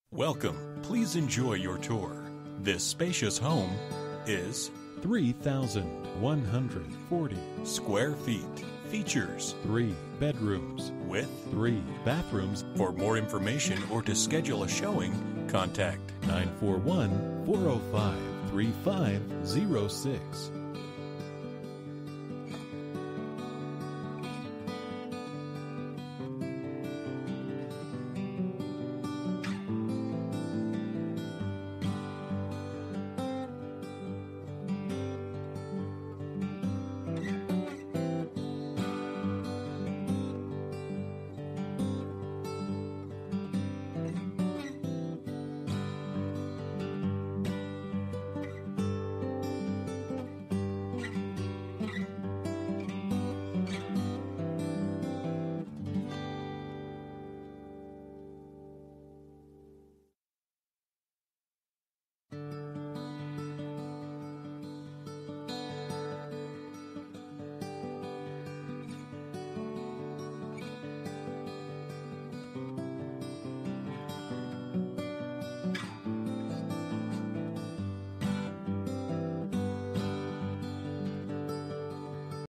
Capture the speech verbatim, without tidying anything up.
Welcome. Please enjoy your tour. This spacious home is three thousand one hundred forty square feet. Features three bedrooms with three bathrooms. For more information or to schedule a showing, contact nine four one, four oh five, three five zero six.